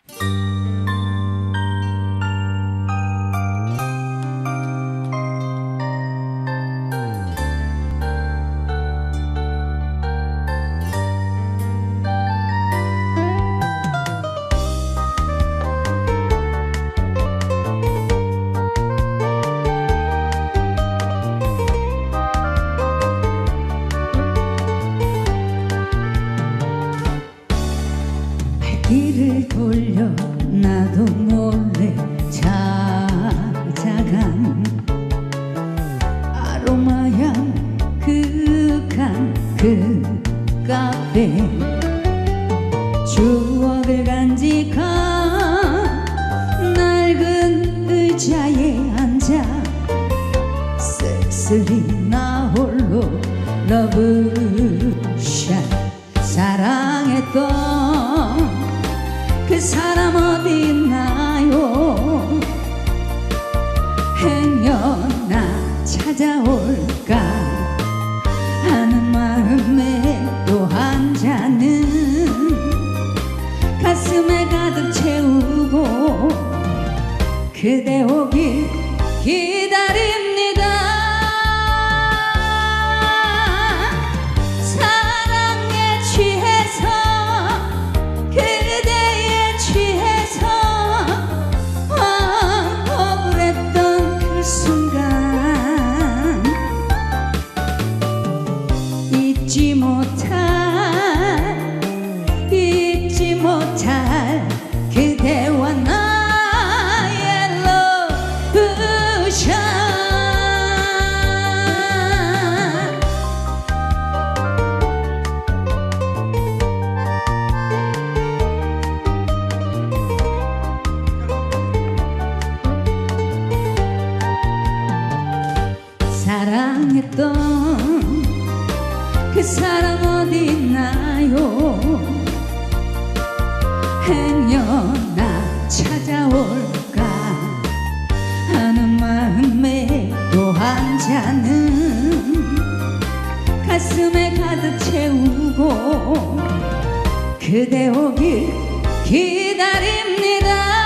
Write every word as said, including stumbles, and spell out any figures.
길을 돌려 나도 몰래 찾아간 아로마향 그윽한 그 카페, 추억을 간직한 낡은 의자에 앉아 쓸쓸히 나 홀로 러브샷. 사랑했던 그 사람 어디 있나요? 행여나 찾아올까 하는 마음에 또 한 잔은 가슴에 가득 채우고 그대 오길 기다립니다. 사랑에 취해서 그대에 취해서 황홀했던 그 순간 잊지 못할 잊지 못할 그대와 나의 러브샷. 사랑했던 그 사람 어디 있나요? 행여나 찾아올까 하는 마음에 또 한 잔은 가슴에 가득 채우고 그대 오길 기다립니다.